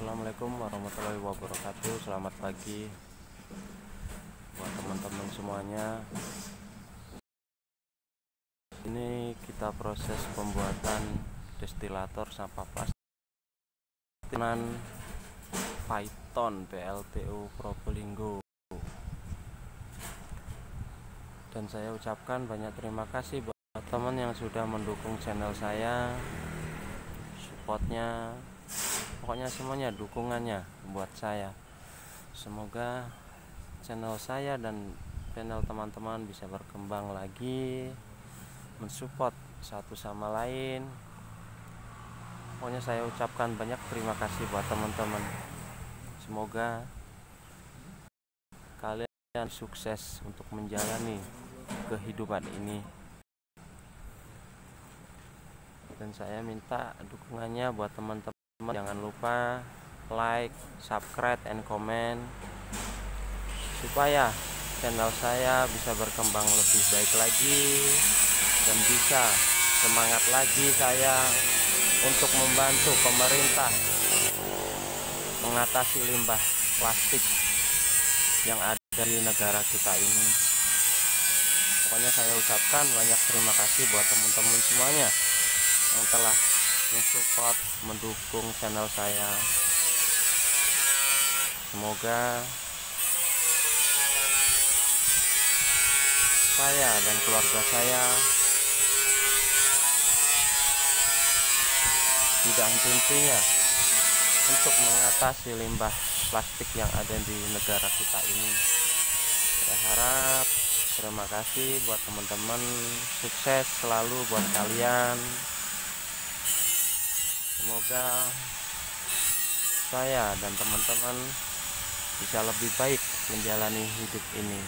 Assalamualaikum warahmatullahi wabarakatuh. Selamat pagi buat teman-teman semuanya. Ini kita proses pembuatan destilator sampah plastik dengan Python PLTU Probolinggo. Dan saya ucapkan banyak terima kasih buat teman yang sudah mendukung channel saya, supportnya, pokoknya semuanya dukungannya buat saya. Semoga channel saya dan channel teman-teman bisa berkembang lagi, mensupport satu sama lain. Pokoknya saya ucapkan banyak terima kasih buat teman-teman. Semoga kalian sukses untuk menjalani kehidupan ini. Dan saya minta dukungannya buat teman-teman. Jangan lupa like, subscribe, and comment supaya channel saya bisa berkembang lebih baik lagi dan bisa semangat lagi saya untuk membantu pemerintah mengatasi limbah plastik yang ada di negara kita ini. Pokoknya saya ucapkan banyak terima kasih buat teman-teman semuanya yang telah mensupport, mendukung channel saya. Semoga saya dan keluarga saya tidak henti-hentinya untuk mengatasi limbah plastik yang ada di negara kita ini. Saya harap terima kasih buat teman-teman, sukses selalu buat kalian. Semoga saya dan teman-teman bisa lebih baik menjalani hidup ini.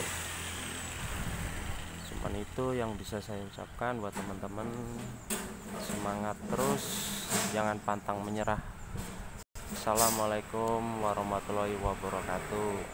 Cuman itu yang bisa saya ucapkan buat teman-teman. Semangat terus, jangan pantang menyerah. Assalamualaikum warahmatullahi wabarakatuh.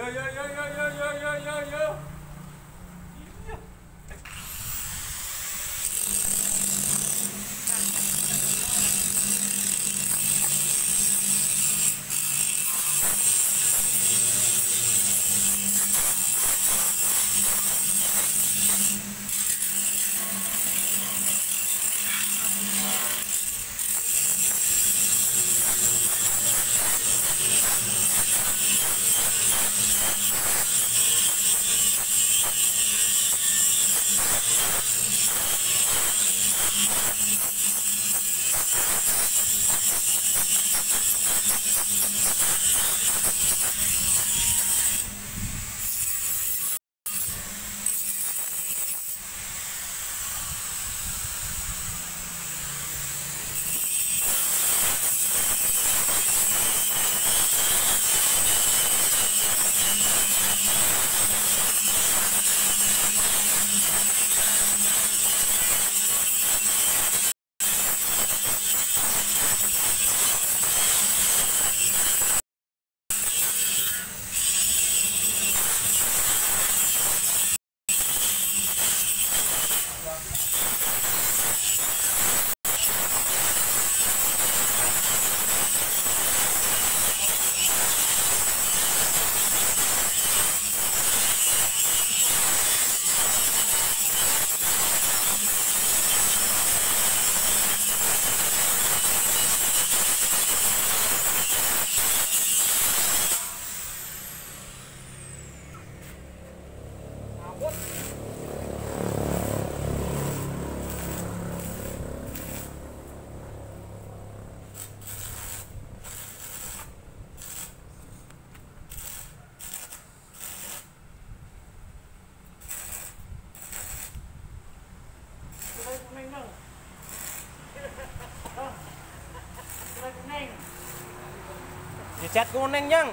Yo yo yo yo yo yo yo yo yo. Dicat kuning, Yang.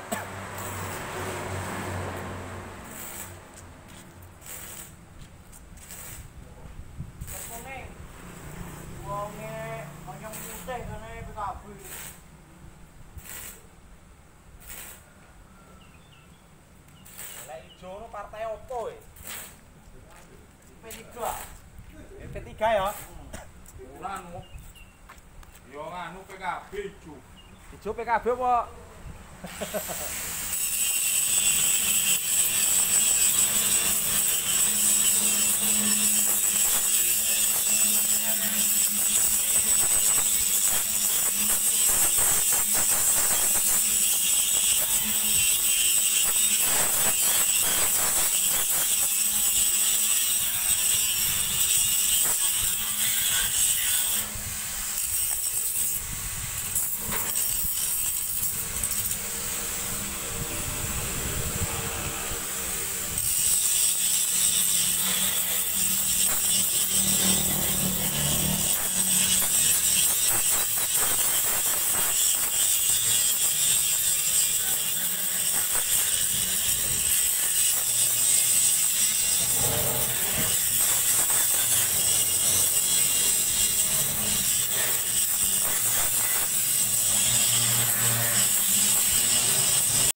Kuning. Wonge oyong putih kene PKB. Lek ijo no partai opo e? P3. P3 ya. Ora anu. Yo nganu PKB ijo. Ijo PKB apa?